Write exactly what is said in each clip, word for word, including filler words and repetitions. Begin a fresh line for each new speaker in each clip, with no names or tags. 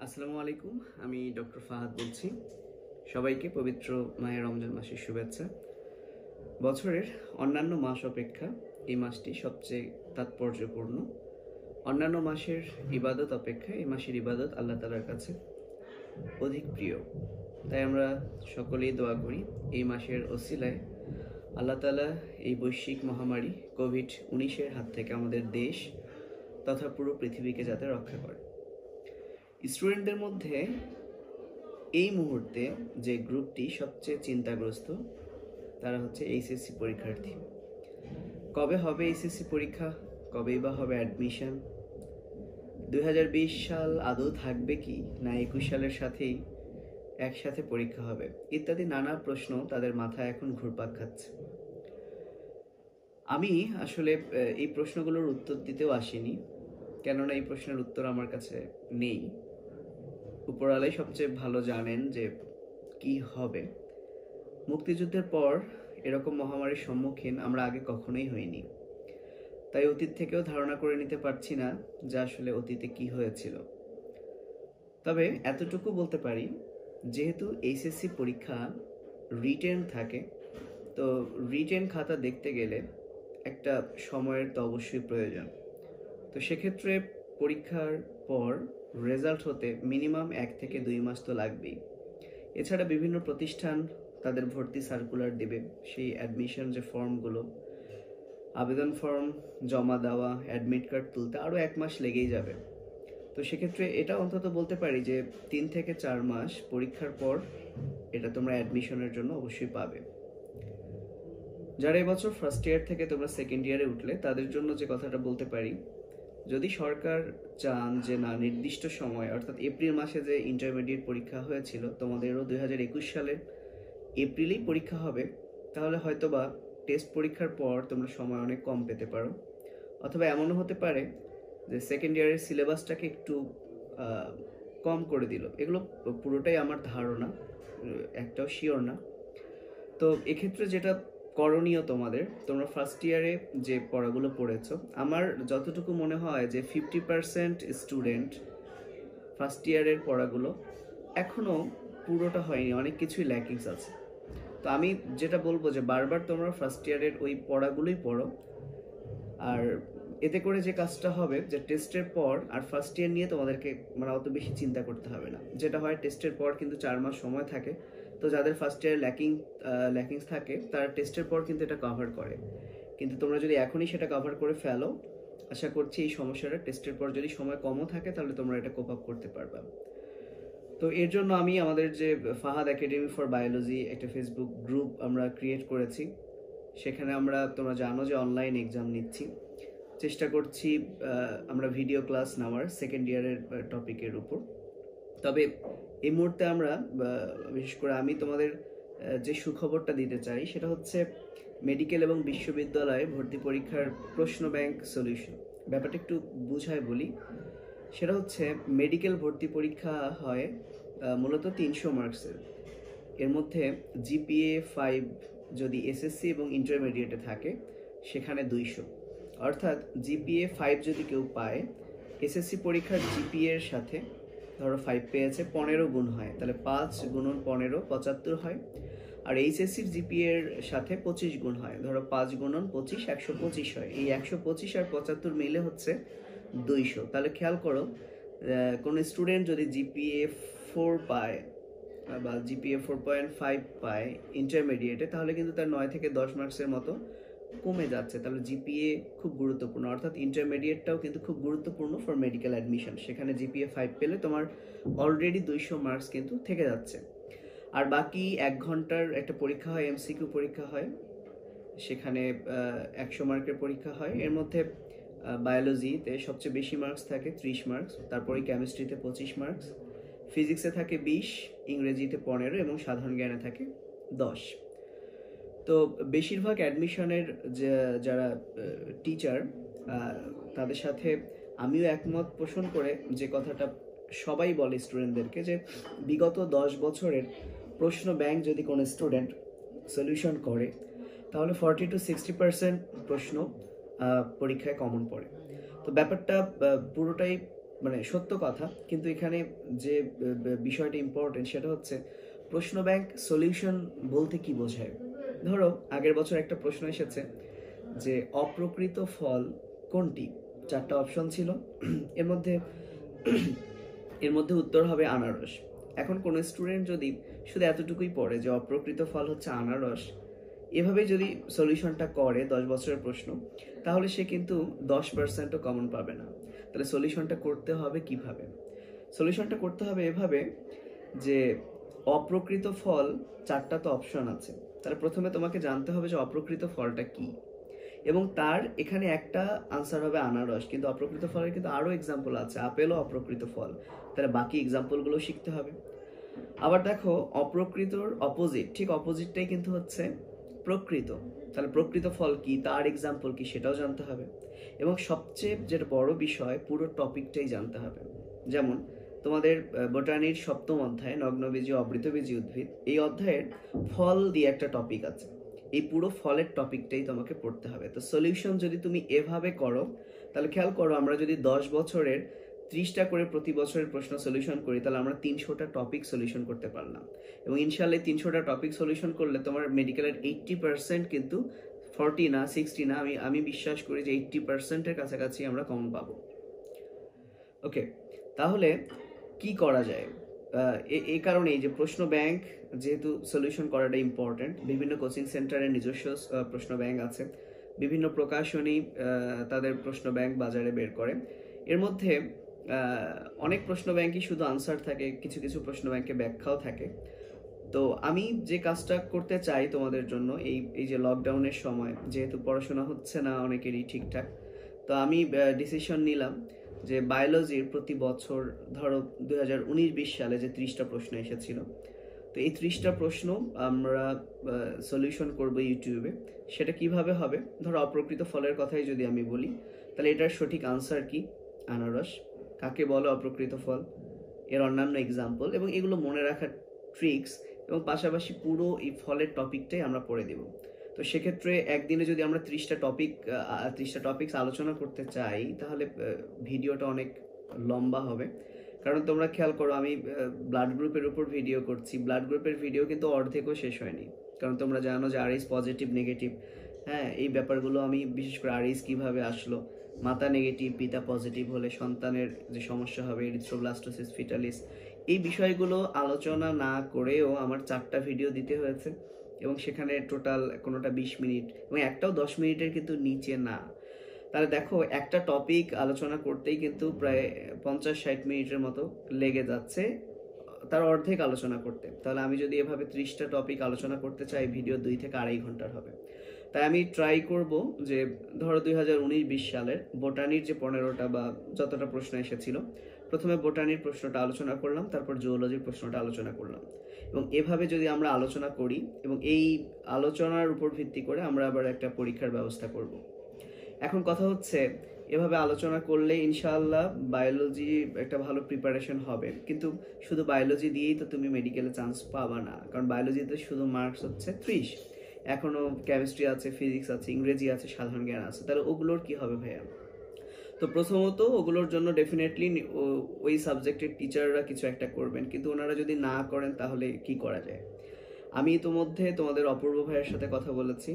আসসালামু আলাইকুম, আমি ডক্টর ফাহাদ বলছি। সবাইকে পবিত্র মাহে রমজান মাসের শুভেচ্ছা। বছরের অন্যান্য মাস অপেক্ষা এই মাসটি সবচেয়ে তাৎপর্যপূর্ণ। অন্যান্য মাসের ইবাদত অপেক্ষা এই মাসের ইবাদত আল্লাহ তাআলার কাছে অধিক প্রিয়। তাই আমরা সকলেই দোয়া করি এই মাসের ওসিলায় আল্লাহ তাআলা এই বৈশ্বিক মহামারী কোভিড উনিশের হাত থেকে আমাদের দেশ তথা পুরো পৃথিবীকে যাতে রক্ষা করে। স্টুডেন্টদের মধ্যে এই মুহূর্তে যে গ্রুপটি সবচেয়ে চিন্তাগ্রস্ত তারা হচ্ছে এইচএসসি পরীক্ষার্থী। কবে হবে এইচএসসি পরীক্ষা, কবেই বা হবে অ্যাডমিশন, দুই হাজার বিশ সাল আদৌ থাকবে কি না একুশ সালের সাথেই একসাথে পরীক্ষা হবে ইত্যাদি নানা প্রশ্ন তাদের মাথায় এখন ঘুরপাক খাচ্ছে। আমি আসলে এই প্রশ্নগুলোর উত্তর দিতেও আসিনি, কেননা এই প্রশ্নের উত্তর আমার কাছে নেই। উপরওয়ালাই সবচেয়ে ভালো জানেন যে কি হবে। মুক্তিযুদ্ধের পর এরকম মহামারীর সম্মুখীন আমরা আগে কখনোই হইনি, তাই অতীত থেকেও ধারণা করে নিতে পারছি না যে আসলে অতীতে কি হয়েছিল। তবে এতটুকু বলতে পারি, যেহেতু এইচএসসি পরীক্ষা রিটেন থাকে, তো রিটেন খাতা দেখতে গেলে একটা সময়ের তো অবশ্যই প্রয়োজন। তো সেক্ষেত্রে পরীক্ষার পর রেজাল্ট হতে মিনিমাম এক থেকে দুই মাস তো লাগবেই। এছাড়া বিভিন্ন প্রতিষ্ঠান তাদের ভর্তি সার্কুলার দেবে, সেই অ্যাডমিশন যে ফর্মগুলো, আবেদন ফর্ম জমা দেওয়া, অ্যাডমিট কার্ড তুলতে আরও এক মাস লেগেই যাবে। তো সেক্ষেত্রে এটা অন্তত বলতে পারি যে তিন থেকে চার মাস পরীক্ষার পর এটা তোমরা অ্যাডমিশনের জন্য অবশ্যই পাবে। যারা এবছর ফার্স্ট ইয়ার থেকে তোমরা সেকেন্ড ইয়ারে উঠলে তাদের জন্য যে কথাটা বলতে পারি, যদি সরকার চান যে না নির্দিষ্ট সময় অর্থাৎ এপ্রিল মাসে যে ইন্টারমিডিয়েট পরীক্ষা হয়েছিল তোমাদেরও দুই হাজার একুশ সালে এপ্রিলেই পরীক্ষা হবে, তাহলে হয়তোবা টেস্ট পরীক্ষার পর তোমরা সময় অনেক কম পেতে পারো। অথবা এমনও হতে পারে যে সেকেন্ড ইয়ারের সিলেবাসটাকে একটু কম করে দিল। এগুলো পুরোটাই আমার ধারণা, একটাও শিওর না। তো এক্ষেত্রে যেটা করণীয় তোমাদের, তোমরা ফার্স্ট ইয়ারে যে পড়াগুলো পড়েছো, আমার যতটুকু মনে হয় যে ফিফটি পার্সেন্ট স্টুডেন্ট ফার্স্ট ইয়ারের পড়াগুলো এখনও পুরোটা হয়নি, অনেক কিছুই ল্যাকিংস আছে। তো আমি যেটা বলবো যে বারবার তোমরা ফার্স্ট ইয়ারের ওই পড়াগুলোই পড়ো। আর এতে করে যে কাজটা হবে যে টেস্টের পর আর ফার্স্ট ইয়ার নিয়ে তোমাদেরকে মানে অত বেশি চিন্তা করতে হবে না। যেটা হয় টেস্টের পর কিন্তু চার মাস সময় থাকে, তো যাদের ফার্স্ট ইয়ার ল্যাকিং ল্যাকিংস থাকে তারা টেস্টের পর কিন্তু এটা কভার করে। কিন্তু তোমরা যদি এখনই সেটা কভার করে ফেলো, আশা করছি এই সমস্যাটা টেস্টের পর যদি সময় কমও থাকে তাহলে তোমরা এটা কোপ আপ করতে পারবা। তো এর জন্য আমি আমাদের যে ফাহাদ একাডেমি ফর বায়োলজি একটা ফেসবুক গ্রুপ আমরা ক্রিয়েট করেছি। সেখানে আমরা তোমরা জানো যে অনলাইন এক্সাম নিচ্ছি, চেষ্টা করছি আমরা ভিডিও ক্লাস নেওয়ার সেকেন্ড ইয়ারের টপিকের উপর। তবে এই মুহূর্তে আমরা বিশেষ করে আমি তোমাদের যে সুখবরটা দিতে চাই সেটা হচ্ছে মেডিকেল এবং বিশ্ববিদ্যালয়ে ভর্তি পরীক্ষার প্রশ্ন ব্যাংক সলিউশন। ব্যাপারটা একটু বুঝায় বলি, সেটা হচ্ছে মেডিকেল ভর্তি পরীক্ষা হয় মূলত তিনশো মার্কসের। এর মধ্যে জিপিএ ফাইভ যদি এসএসসি এবং ইন্টারমিডিয়েটে থাকে সেখানে দুইশো, অর্থাৎ জিপিএ ফাইভ যদি কেউ পায়, এসএসসি পরীক্ষার জিপিএ এর সাথে ধরো ফাইভ পেয়েছে, পনেরো গুণ হয়, তাহলে পাঁচ গুণন পনেরো পঁচাত্তর হয়। আর এইচএসসির জিপিএ এর সাথে পঁচিশ গুণ হয়, ধরো পাঁচ গুণন পঁচিশ একশো পঁচিশ হয়। এই একশো পঁচিশ আর পঁচাত্তর মিলে হচ্ছে দুইশো। তাহলে খেয়াল করো, কোনো স্টুডেন্ট যদি জিপিএ ফোর পায় বা জিপিএ ফোর পয়েন্ট ফাইভ পায় ইন্টারমিডিয়েটে, তাহলে কিন্তু তার নয় থেকে দশ মার্কসের মতো কমে যাচ্ছে। তাহলে জিপিএ খুব গুরুত্বপূর্ণ, অর্থাৎ ইন্টারমিডিয়েটটাও কিন্তু খুব গুরুত্বপূর্ণ ফর মেডিকেল অ্যাডমিশন। সেখানে জিপিএ ফাইভ পেলে তোমার অলরেডি দুইশো মার্কস কিন্তু থেকে যাচ্ছে। আর বাকি এক ঘন্টার একটা পরীক্ষা হয়, এমসিকিউ পরীক্ষা হয়, সেখানে একশো মার্কের পরীক্ষা হয়। এর মধ্যে বায়োলজিতে সবচেয়ে বেশি মার্কস থাকে ত্রিশ মার্কস, তারপরে কেমিস্ট্রিতে পঁচিশ মার্কস, ফিজিক্সে থাকে বিশ, ইংরেজিতে পনেরো এবং সাধারণ জ্ঞানে থাকে দশ। তো বেশিরভাগ অ্যাডমিশনের যে যারা টিচার তাদের সাথে আমিও একমত পোষণ করে যে কথাটা সবাই বলে স্টুডেন্টদেরকে, যে বিগত দশ বছরের প্রশ্ন ব্যাংক যদি কোনো স্টুডেন্ট সলিউশন করে তাহলে ফর্টি টু সিক্সটি পার্সেন্ট প্রশ্ন পরীক্ষায় কমন পড়ে। তো ব্যাপারটা পুরোটাই মানে সত্য কথা, কিন্তু এখানে যে বিষয়টা ইম্পর্টেন্ট সেটা হচ্ছে প্রশ্ন ব্যাংক সলিউশন বলতে কি বোঝায়। ধরো আগের বছর একটা প্রশ্ন এসেছে যে অপ্রকৃত ফল কোনটি, চারটা অপশন ছিল, এর মধ্যে এর মধ্যে উত্তর হবে আনারস। এখন কোনো স্টুডেন্ট যদি শুধু এতটুকুই পড়ে যে অপ্রকৃত ফল হচ্ছে আনারস, এভাবে যদি সলিউশনটা করে দশ বছরের প্রশ্ন, তাহলে সে কিন্তু দশ পার্সেন্টও কমন পাবে না। তাহলে সলিউশনটা করতে হবে কিভাবে? সলিউশনটা করতে হবে এভাবে যে অপ্রকৃত ফল চারটা তো অপশন আছে, তাহলে প্রথমে তোমাকে জানতে হবে যে অপ্রকৃত ফলটা কি, এবং তার এখানে একটা আনসার হবে আনারস, কিন্তু অপ্রকৃত ফলের কিন্তু আরও এক্সাম্পল আছে, আপেলও অপ্রকৃত ফল, তাহলে বাকি এক্সাম্পলগুলো শিখতে হবে। আবার দেখো অপ্রকৃতর অপোজিট, ঠিক অপোজিটটাই কিন্তু হচ্ছে প্রকৃত, তাহলে প্রকৃত ফল কি, তার এক্সাম্পল কি, সেটাও জানতে হবে। এবং সবচেয়ে যেটা বড় বিষয়, পুরো টপিকটাই জানতে হবে। যেমন তোমাদের বোটানির সপ্তম অধ্যায় নগ্নবীজি অবৃতবীজি উদ্ভিদ, এই অধ্যায়ের ফল দিয়ে একটা টপিক আছে, এই পুরো ফলের টপিকটাই তোমাকে পড়তে হবে। তো সলিউশন যদি তুমি এভাবে করো, তাহলে খেয়াল করো আমরা যদি দশ বছরের ত্রিশটা করে প্রতি বছরের প্রশ্ন সলিউশন করি, তাহলে আমরা তিনশোটা টপিক সলিউশন করতে পারলাম। এবং ইনশাল্লাহ তিনশোটা টপিক সলিউশন করলে তোমার মেডিকেলের এইট্টি পার্সেন্ট কিন্তু, ফর্টি না সিক্সটি না, আমি আমি বিশ্বাস করি যে এইট্টি পার্সেন্টের কাছাকাছি আমরা কমন পাবো। ওকে, তাহলে কি করা যায়? এই কারণেই যে প্রশ্ন ব্যাংক যেহেতু সলিউশন করাটা ইম্পর্টেন্ট, বিভিন্ন কোচিং সেন্টারের নিজস্ব প্রশ্ন ব্যাংক আছে, বিভিন্ন প্রকাশনী তাদের প্রশ্ন ব্যাংক বাজারে বের করে। এর মধ্যে অনেক প্রশ্ন ব্যাংকই শুধু আনসার থাকে, কিছু কিছু প্রশ্ন ব্যাংকে ব্যাখ্যাও থাকে। তো আমি যে কাজটা করতে চাই তোমাদের জন্য, এই এই যে লকডাউনের সময় যেহেতু পড়াশোনা হচ্ছে না অনেকেরই ঠিকঠাক, তো আমি ডিসিশন নিলাম যে বায়োলজির প্রতি বছর ধরো দুই হাজার উনিশ বিশ সালে যে ত্রিশটা প্রশ্ন এসেছিল, তো এই ত্রিশটা প্রশ্ন আমরা সলিউশন করব ইউটিউবে। সেটা কিভাবে হবে? ধরো অপ্রকৃত ফলের কথাই যদি আমি বলি, তাহলে এটার সঠিক আনসার কি, আনারস, কাকে বলে অপ্রকৃত ফল, এর অন্যান্য এক্সাম্পল, এবং এগুলো মনে রাখার ট্রিক্স, এবং পাশাপাশি পুরো এই ফলের টপিকটাই আমরা পড়ে দেব। তো সেক্ষেত্রে একদিনে যদি আমরা ত্রিশটা টপিক ত্রিশটা টপিকস আলোচনা করতে চাই, তাহলে ভিডিওটা অনেক লম্বা হবে। কারণ তোমরা খেয়াল করো, আমি ব্লাড গ্রুপের উপর ভিডিও করছি, ব্লাড গ্রুপের ভিডিও কিন্তু অর্ধেকও শেষ হয়নি, কারণ তোমরা জানো যে আরএইচ পজিটিভ নেগেটিভ, হ্যাঁ এই ব্যাপারগুলো আমি বিশেষ করে আরএইচ কীভাবে আসলো, মাতা নেগেটিভ পিতা পজিটিভ হলে সন্তানের যে সমস্যা হবে, এরিথ্রোব্লাস্টোসিস ফিটালিস, এই বিষয়গুলো আলোচনা না করেও আমার চারটা ভিডিও দিতে হয়েছে, এবং সেখানে টোটাল কোনোটা বিশ মিনিট এবং একটাও দশ মিনিটের কিন্তু নিচে না। তাহলে দেখো একটা টপিক আলোচনা করতেই কিন্তু প্রায় পঞ্চাশ ষাট মিনিটের মতো লেগে যাচ্ছে তার অর্ধেক আলোচনা করতে। তাহলে আমি যদি এভাবে ত্রিশটা টপিক আলোচনা করতে চাই, ভিডিও দুই থেকে আড়াই ঘন্টার হবে। তাই আমি ট্রাই করব যে ধরো দুই হাজার উনিশ বিশ সালের বোটানির যে পনেরোটা বা যতটা প্রশ্ন এসেছিল, প্রথমে বোটানির প্রশ্নটা আলোচনা করলাম, তারপর জুওলজির প্রশ্নটা আলোচনা করলাম, এবং এভাবে যদি আমরা আলোচনা করি এবং এই আলোচনার উপর ভিত্তি করে আমরা আবার একটা পরীক্ষার ব্যবস্থা করব। এখন কথা হচ্ছে এভাবে আলোচনা করলে ইনশাআল্লাহ বায়োলজি একটা ভালো প্রিপারেশন হবে, কিন্তু শুধু বায়োলজি দিয়েই তো তুমি মেডিকেলে চান্স পাবা না, কারণ বায়োলজিতে শুধু মার্কস হচ্ছে ত্রিশ, এখনও কেমিস্ট্রি আছে, ফিজিক্স আছে, ইংরেজি আছে, সাধারণ জ্ঞান আছে, তাহলে ওগুলোর কি হবে ভাইয়া? তো প্রথমত ওগুলোর জন্য ডেফিনেটলি ওই সাবজেক্টের টিচাররা কিছু একটা করবেন, কিন্তু ওনারা যদি না করেন তাহলে কি করা যায়? আমি ইতোমধ্যে তোমাদের অপূর্ব ভাইয়ের সাথে কথা বলেছি,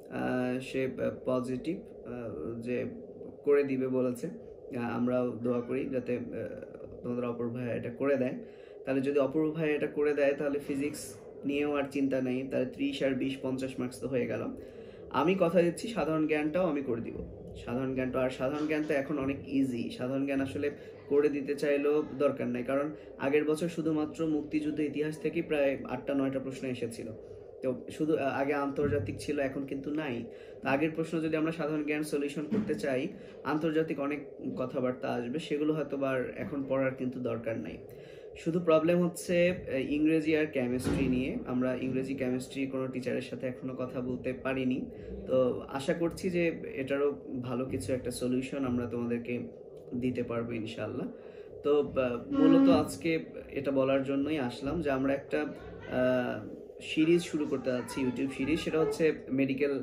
সে পজিটিভ যে করে দিবে বলেছে, আমরাও দোয়া করি যাতে তোমাদের অপূর্ব ভাইয়া এটা করে দেয়। তাহলে যদি অপূর্ব ভাইয়া এটা করে দেয় তাহলে ফিজিক্স নিয়েও আর চিন্তা নেই, তাহলে ত্রিশ আর বিশ পঞ্চাশ মার্কস তো হয়ে গেল। আমি কথা দিচ্ছি সাধারণ জ্ঞানটাও আমি করে দিব, সাধারণ জ্ঞানটা, আর সাধারণ জ্ঞান তো এখন অনেক ইজি, সাধারণ জ্ঞান আসলে করে দিতে চাইলেও দরকার নাই, কারণ আগের বছর শুধুমাত্র মুক্তিযুদ্ধ ইতিহাস থেকে প্রায় আটটা নয়টা প্রশ্ন এসেছিল, তো শুধু আগে আন্তর্জাতিক ছিল, এখন কিন্তু নাই। তো আগের প্রশ্ন যদি আমরা সাধারণ জ্ঞান সলিউশন করতে চাই, আন্তর্জাতিক অনেক কথাবার্তা আসবে, সেগুলো হয়তো আর এখন পড়ার কিন্তু দরকার নাই। শুধু প্রবলেম হচ্ছে ইংরেজি আর কেমিস্ট্রি নিয়ে, আমরা ইংরেজি কেমিস্ট্রি কোনো টিচারের সাথে এখনো কথা বলতে পারিনি, তো আশা করছি যে এটারও ভালো কিছু একটা সলিউশন আমরা তোমাদেরকে দিতে পারবো ইনশাল্লাহ। তো মূলত আজকে এটা বলার জন্যই আসলাম যে আমরা একটা সিরিজ শুরু করতে যাচ্ছি, ইউটিউব সিরিজ, সেটা হচ্ছে medical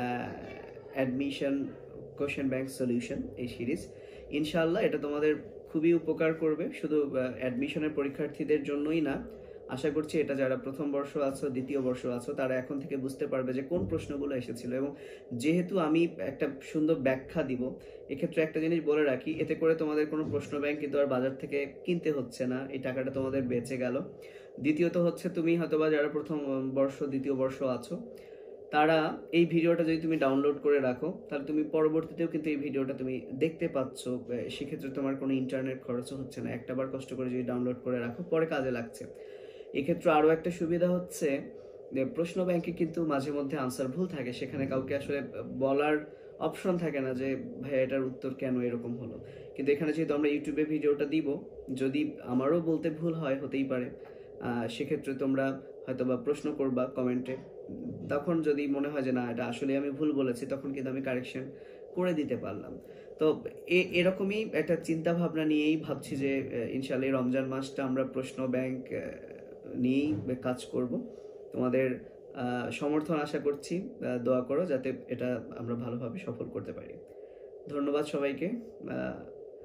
admission question bank solution এই সিরিজ। ইনশাল্লাহ এটা তোমাদের খুবই উপকার করবে, শুধু অ্যাডমিশনের পরীক্ষার্থীদের জন্যই না, আশা করছি এটা যারা প্রথম বর্ষ আছো, দ্বিতীয় বর্ষ আছো, তারা এখন থেকে বুঝতে পারবে যে কোন প্রশ্নগুলো এসেছিল। এবং যেহেতু আমি একটা সুন্দর ব্যাখ্যা দিব, এক্ষেত্রে একটা জিনিস বলে রাখি, এতে করে তোমাদের কোনো প্রশ্ন ব্যাংক কিন্তু আর বাজার থেকে কিনতে হচ্ছে না, এই টাকাটা তোমাদের বেঁচে গেল। দ্বিতীয়ত হচ্ছে, তুমি হয়তোবা যারা প্রথম বর্ষ দ্বিতীয় বর্ষ আছো, তারা এই ভিডিওটা যদি তুমি ডাউনলোড করে রাখো, তাহলে তুমি পরবর্তীতেও কিন্তু এই ভিডিওটা তুমি দেখতে পাচ্ছ। সেক্ষেত্রে তোমার কোনো ইন্টারনেট খরচও হচ্ছে না, একটা বার কষ্ট করে যদি ডাউনলোড করে রাখো, পরে কাজে লাগছে। এক্ষেত্রে আরও একটা সুবিধা হচ্ছে যে প্রশ্ন ব্যাংকে কিন্তু মাঝে মধ্যে আনসার ভুল থাকে, সেখানে কাউকে আসলে বলার অপশন থাকে না যে ভাই এটার উত্তর কেন এরকম হলো। কিন্তু এখানে যেহেতু আমরা ইউটিউবে ভিডিওটা দিব, যদি আমারও বলতে ভুল হয়, হতেই পারে, সেক্ষেত্রে তোমরা হয়তো বা প্রশ্ন করবা কমেন্টে, তখন যদি মনে হয় যে না এটা আসলে আমি ভুল বলেছি, তখন কিন্তু আমি কারেকশন করে দিতে পারলাম। তো এরকমই একটা চিন্তা ভাবনা নিয়েই ভাবছি যে ইনশাআল্লাহ রমজান মাসটা আমরা প্রশ্ন ব্যাংক নিয়েই কাজ করব। তোমাদের সমর্থন আশা করছি, দোয়া করো যাতে এটা আমরা ভালোভাবে সফল করতে পারি। ধন্যবাদ সবাইকে।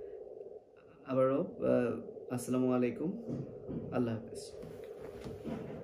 আবারও আসসালামু আলাইকুম, আল্লাহ হাফেজ।